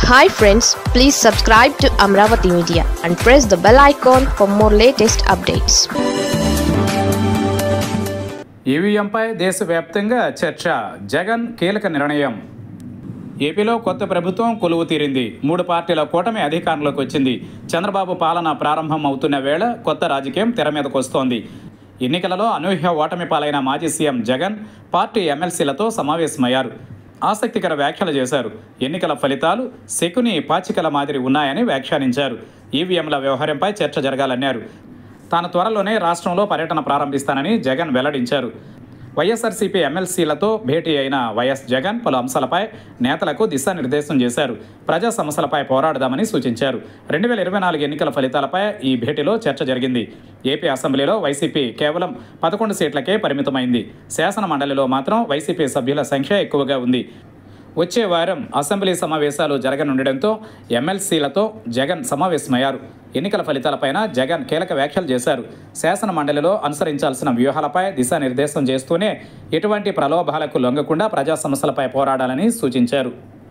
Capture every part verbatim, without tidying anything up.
Hi friends, please subscribe to Amravati Media and press the bell icon for more latest updates. ఈవీఎంపై దేశవ్యాప్తంగా చర్చ. జగన్ కీలక నిర్ణయం. ఏపీలో కొత్త ప్రభుత్వం కొలువు తీరింది. మూడు పార్టీల కూటమి అధికారంలోకి వచ్చింది. చంద్రబాబు పాలన ప్రారంభం అవుతున్న వేళ కొత్త రాజకీయం తెర మీదకు వస్తోంది. ఎన్నికలలో అనూహ్య ఓటమి పాలైన మాజీ సీఎం జగన్ పార్టీ ఎమ్మెల్సీలతో సమావేశమయ్యారు. ఆసక్తికర వ్యాఖ్యలు చేశారు. ఎన్నికల ఫలితాలు శకుని పాచికల మాదిరి ఉన్నాయని వ్యాఖ్యానించారు. ఈవీఎంల వ్యవహారంపై చర్చ జరగాలన్నారు. తాను త్వరలోనే రాష్ట్రంలో పర్యటన ప్రారంభిస్తానని జగన్ వెల్లడించారు. వైఎస్ఆర్సీపీ ఎమ్మెల్సీలతో భేటీ అయిన వైఎస్ జగన్ పలు అంశాలపై నేతలకు దిశానిర్దేశం చేశారు. ప్రజా సమస్యలపై పోరాడదామని సూచించారు. రెండు వేల ఇరవై నాలుగు ఎన్నికల ఫలితాలపై ఈ భేటీలో చర్చ జరిగింది. ఏపీ అసెంబ్లీలో వైసీపీ కేవలం పదకొండు సీట్లకే పరిమితమైంది. శాసన మండలిలో మాత్రం వైసీపీ సభ్యుల సంఖ్య ఎక్కువగా ఉంది. వచ్చే వారం అసెంబ్లీ సమావేశాలు జరగనుండడంతో ఎమ్మెల్సీలతో జగన్ సమావేశమయ్యారు. ఎన్నికల ఫలితాలపైన జగన్ కీలక వ్యాఖ్యలు చేశారు. శాసన మండలిలో అనుసరించాల్సిన వ్యూహాలపై దిశానిర్దేశం చేస్తూనే ఎటువంటి ప్రలోభాలకు లొంగకుండా ప్రజా సమస్యలపై పోరాడాలని సూచించారు.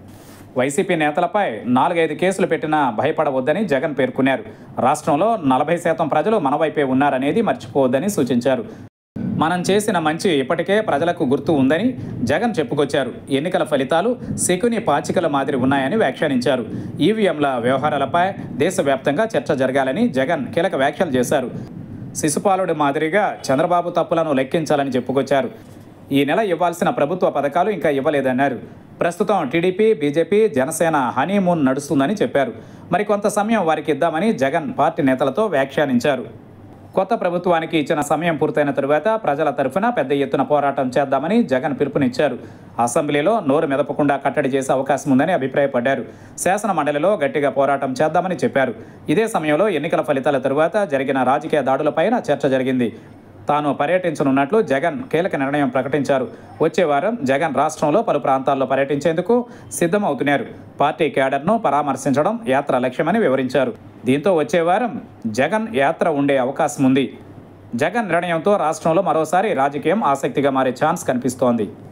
వైసీపీ నేతలపై నాలుగైదు కేసులు పెట్టినా భయపడవద్దని జగన్ పేర్కొన్నారు. రాష్ట్రంలో నలభై శాతం ప్రజలు మన వైపే ఉన్నారనేది మర్చిపోవద్దని సూచించారు. మనం చేసిన మంచి ఇప్పటికే ప్రజలకు గుర్తు ఉందని జగన్ చెప్పుకొచ్చారు. ఎన్నికల ఫలితాలు శకుని పాచికల మాదిరి ఉన్నాయని వ్యాఖ్యానించారు. ఈవీఎంల వ్యవహారాలపై దేశవ్యాప్తంగా చర్చ జరగాలని జగన్ కీలక వ్యాఖ్యలు చేశారు. శిశుపాలుడి మాదిరిగా చంద్రబాబు తప్పులను లెక్కించాలని చెప్పుకొచ్చారు. ఈ నెల ఇవ్వాల్సిన ప్రభుత్వ పథకాలు ఇంకా ఇవ్వలేదన్నారు. ప్రస్తుతం టీడీపీ, బీజేపీ, జనసేన హనీమూన్ నడుస్తుందని చెప్పారు. మరికొంత సమయం వారికి ఇద్దామని జగన్ పార్టీ నేతలతో వ్యాఖ్యానించారు. కొత్త ప్రభుత్వానికి ఇచ్చిన సమయం పూర్తయిన తరువాత ప్రజల తరఫున పెద్ద ఎత్తున పోరాటం చేద్దామని జగన్ పిలుపునిచ్చారు. అసెంబ్లీలో నోరు మెదపకుండా కట్టడి చేసే అవకాశం ఉందని అభిప్రాయపడ్డారు. శాసన మండలిలో గట్టిగా పోరాటం చేద్దామని చెప్పారు. ఇదే సమయంలో ఎన్నికల ఫలితాల తరువాత జరిగిన రాజకీయ దాడులపైన చర్చ జరిగింది. తాను పర్యటించనున్నట్లు జగన్ కీలక నిర్ణయం ప్రకటించారు. వచ్చే వారం జగన్ రాష్ట్రంలో పలు ప్రాంతాల్లో పర్యటించేందుకు సిద్ధమవుతున్నారు. పార్టీ క్యాడర్ను పరామర్శించడం యాత్ర లక్ష్యమని వివరించారు. దీంతో వచ్చే వారం జగన్ యాత్ర ఉండే అవకాశం ఉంది. జగన్ నిర్ణయంతో రాష్ట్రంలో మరోసారి రాజకీయం ఆసక్తిగా మారే ఛాన్స్ కనిపిస్తోంది.